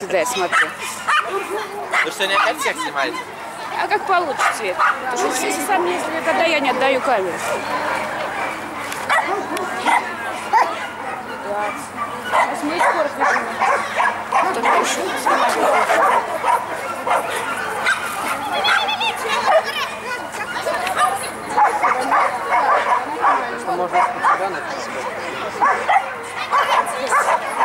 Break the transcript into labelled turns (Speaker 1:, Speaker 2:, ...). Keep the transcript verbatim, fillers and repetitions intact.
Speaker 1: сюда, я смотрю.
Speaker 2: Вы что, не опять всех снимаете?
Speaker 1: А как получится цвет? Потому что если сам ездили, тогда я не отдаю камеру. Сейчас мы скоро придем. Кто-то еще
Speaker 2: Можно с